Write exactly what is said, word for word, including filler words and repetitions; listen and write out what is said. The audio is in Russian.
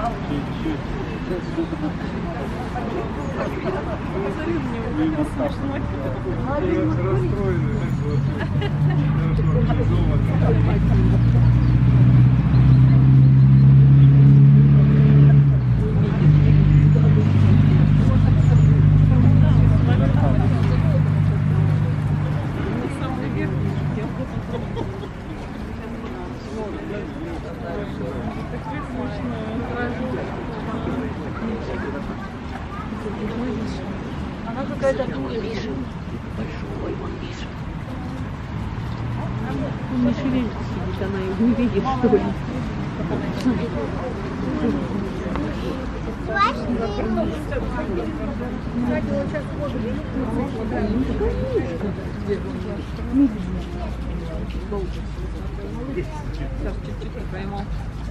Чуть-чуть. Расстроенный. Она какая-то пишет. Большой он пишет. Он на ширинке сидит, она его не видит, что ли. Сейчас чуть-чуть не пойму.